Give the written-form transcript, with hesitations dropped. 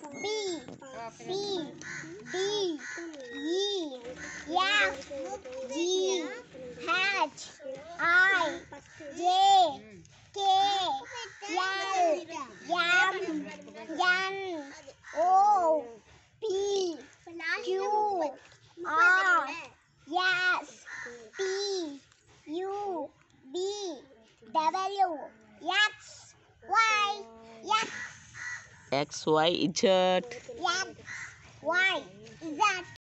B C D E F G H I J K L M N O P Q R S T U V W X Y X X Y Z X Y Z